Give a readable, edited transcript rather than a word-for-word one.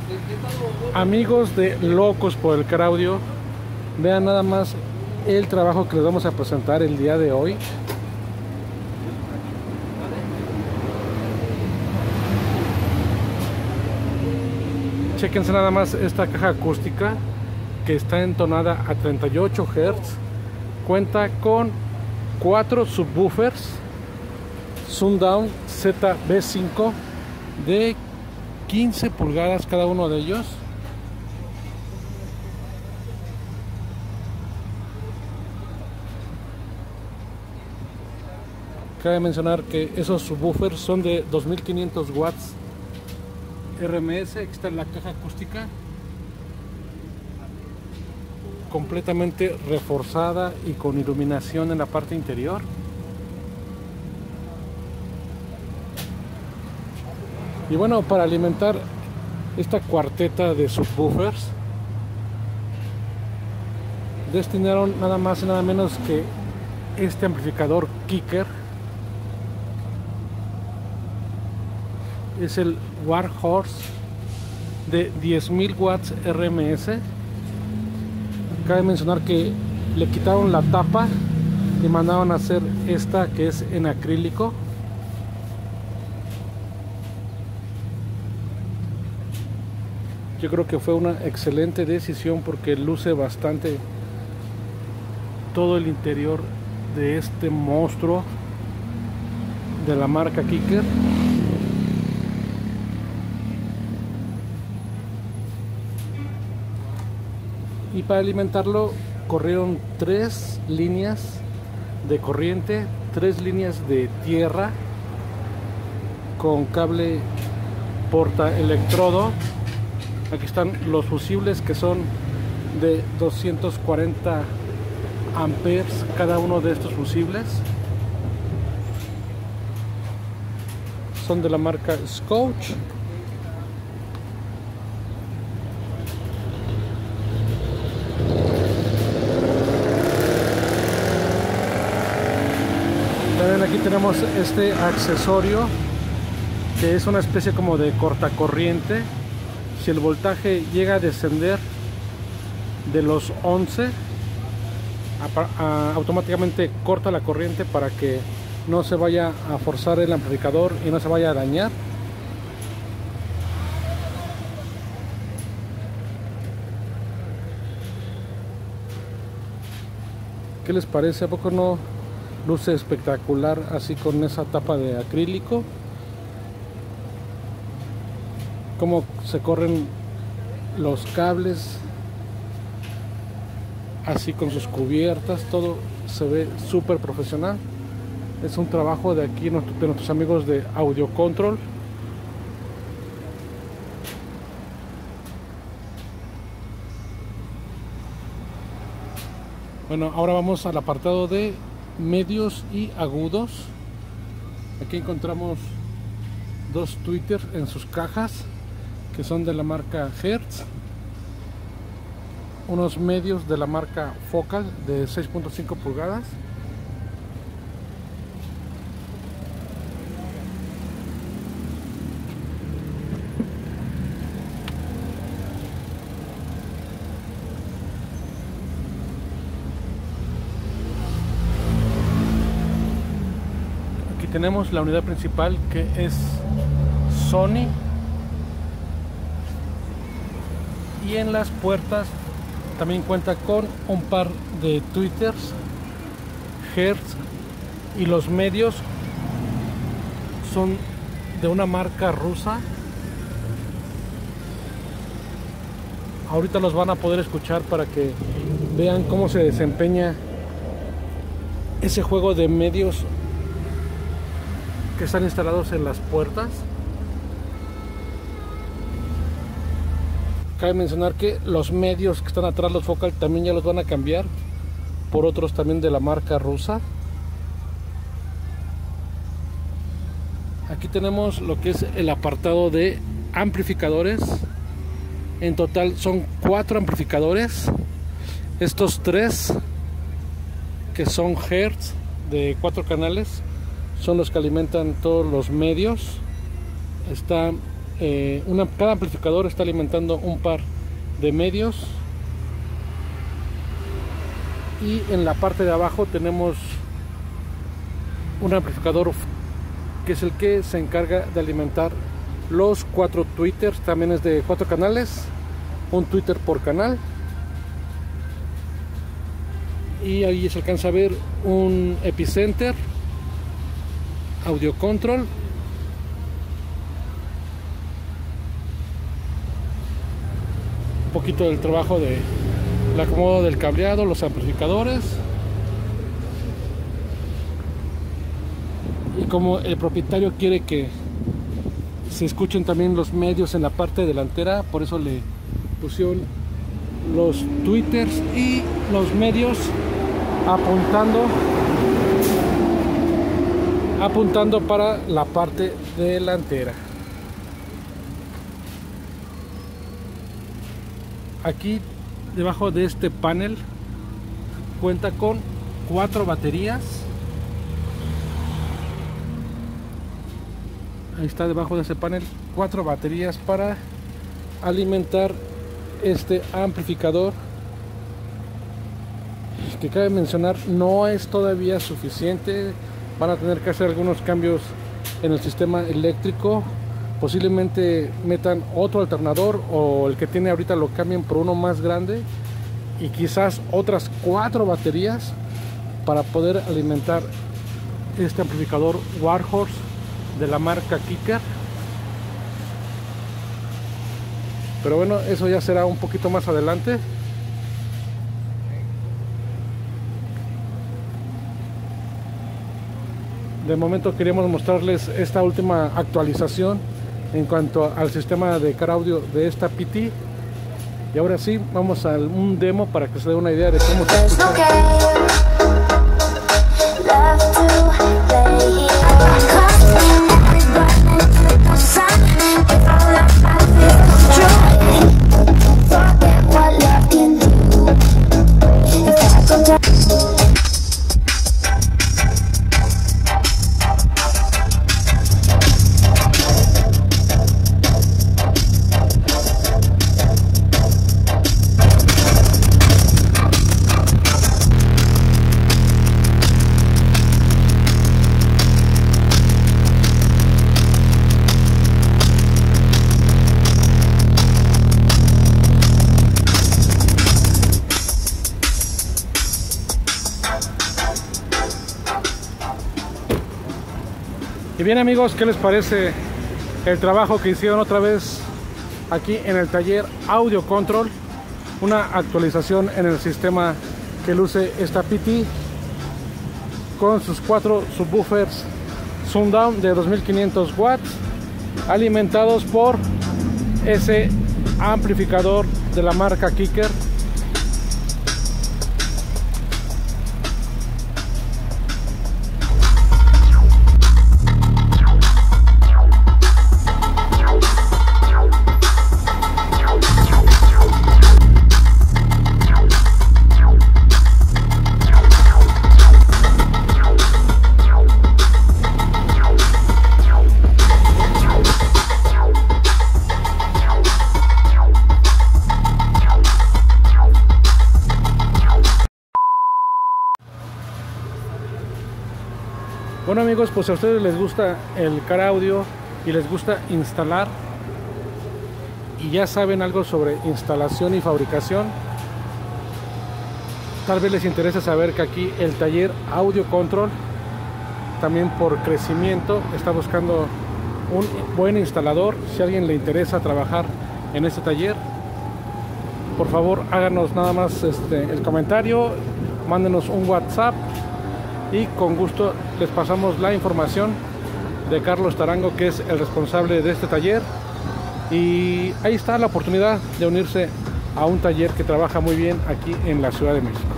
Amigos de Locos por el Craudio, vean nada más el trabajo que les vamos a presentar el día de hoy. Chequense nada más esta caja acústica que está entonada a 38 Hz. Cuenta con 4 subwoofers Sundown ZB5 de 15 pulgadas cada uno de ellos. Cabe mencionar que esos subwoofers son de 2500 watts RMS. Aquí está la caja acústica completamente reforzada y con iluminación en la parte interior. Y bueno, para alimentar esta cuarteta de subwoofers destinaron nada más y nada menos que este amplificador Kicker. Es el Warhorse de 10.000 watts RMS. Cabe mencionar que le quitaron la tapa y mandaron a hacer esta que es en acrílico. Yo creo que fue una excelente decisión porque luce bastante todo el interior de este monstruo de la marca Kicker. Y para alimentarlo corrieron 3 líneas de corriente, 3 líneas de tierra con cable porta electrodo. Aquí están los fusibles que son de 240 amperes cada uno de estos fusibles. Son de la marca Scotch. También aquí tenemos este accesorio que es una especie como de cortacorriente. Si el voltaje llega a descender de los 11, automáticamente corta la corriente para que no se vaya a forzar el amplificador y no se vaya a dañar. ¿Qué les parece? ¿A poco no luce espectacular así con esa tapa de acrílico? Cómo se corren los cables así con sus cubiertas, todo se ve súper profesional. Es un trabajo de aquí de nuestros amigos de Audio Control. Bueno, ahora vamos al apartado de medios y agudos. Aquí encontramos 2 tweeters en sus cajas que son de la marca Hertz, unos medios de la marca Focal de 6.5 pulgadas. Aquí tenemos la unidad principal que es Sony. Y en las puertas también cuenta con un par de tweeters Hertz, y los medios son de una marca rusa. Ahorita los van a poder escuchar para que vean cómo se desempeña ese juego de medios que están instalados en las puertas. Cabe mencionar que los medios que están atrás, los Focal, también ya los van a cambiar por otros también de la marca rusa. Aquí tenemos lo que es el apartado de amplificadores. En total son 4 amplificadores. Estos 3 que son Hertz de 4 canales son los que alimentan todos los medios. Está cada amplificador está alimentando un par de medios, y en la parte de abajo tenemos un amplificador que es el que se encarga de alimentar los 4 tweeters. También es de 4 canales, un tweeter por canal, y ahí se alcanza a ver un epicenter, audio control, un poquito del trabajo de el acomodo del cableado, los amplificadores. Y como el propietario quiere que se escuchen también los medios en la parte delantera, por eso le pusieron los tweeters y los medios apuntando para la parte delantera. Aquí debajo de este panel cuenta con 4 baterías. Ahí está debajo de ese panel 4 baterías para alimentar este amplificador, que cabe mencionar no es todavía suficiente. Van a tener que hacer algunos cambios en el sistema eléctrico. Posiblemente metan otro alternador, o el que tiene ahorita lo cambien por uno más grande, y quizás otras 4 baterías para poder alimentar este amplificador Warhorse de la marca Kicker. Pero bueno, eso ya será un poquito más adelante. De momento queríamos mostrarles esta última actualización en cuanto al sistema de car audio de esta PT. Y ahora sí, vamos a un demo para que se dé una idea de cómo se escucha. Y bien amigos, ¿qué les parece el trabajo que hicieron otra vez aquí en el taller Audio Control? Una actualización en el sistema que luce esta PT con sus 4 subwoofers Sundown de 2500 watts alimentados por ese amplificador de la marca Kicker. Bueno amigos, pues a ustedes les gusta el car audio y les gusta instalar, y ya saben algo sobre instalación y fabricación, tal vez les interese saber que aquí el taller Audio Control, también por crecimiento, está buscando un buen instalador. Si a alguien le interesa trabajar en este taller, por favor háganos nada más el comentario, mándenos un WhatsApp y con gusto les pasamos la información de Carlos Tarango, que es el responsable de este taller. Y ahí está la oportunidad de unirse a un taller que trabaja muy bien aquí en la Ciudad de México.